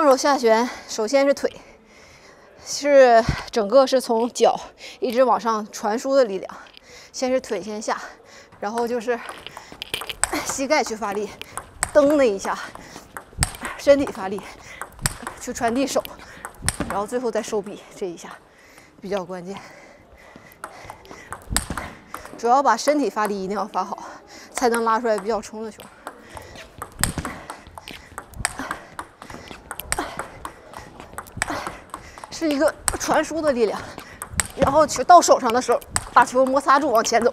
双手下旋，首先是腿，是整个是从脚一直往上传输的力量。先是腿先下，然后就是膝盖去发力，蹬那一下，身体发力去传递手，然后最后再收臂，这一下比较关键。主要把身体发力一定要发好，才能拉出来比较冲的球。是一个传输的力量，然后球到手上的时候，把球摩擦住往前走，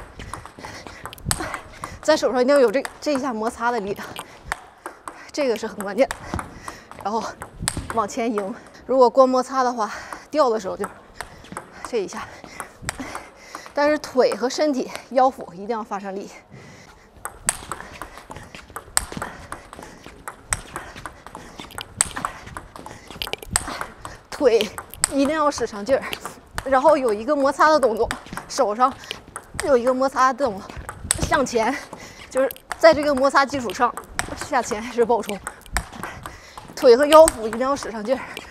在手上一定要有这一下摩擦的力量，这个是很关键的。然后往前迎，如果光摩擦的话，掉的时候就这一下。但是腿和身体、腰腹一定要发上力。腿一定要使上劲儿，然后有一个摩擦的动作，手上有一个摩擦的动作，向前，就是在这个摩擦基础上向前是爆冲。腿和腰腹一定要使上劲儿。